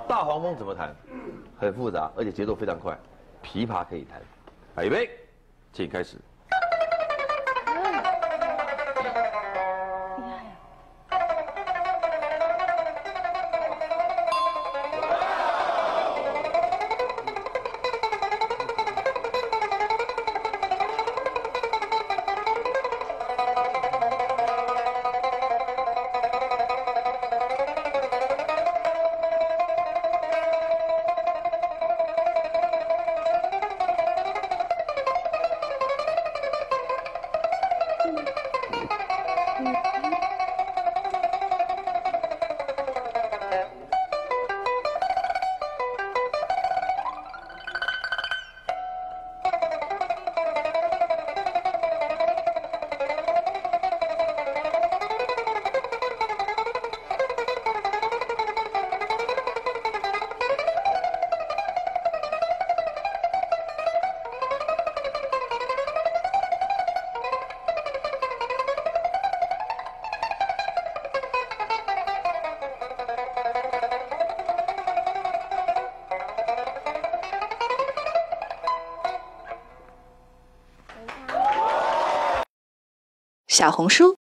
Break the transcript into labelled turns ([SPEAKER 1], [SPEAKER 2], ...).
[SPEAKER 1] 大黄蜂怎么弹？很复杂，而且节奏非常快。琵琶可以弹。好，预备，请开始。
[SPEAKER 2] 小红书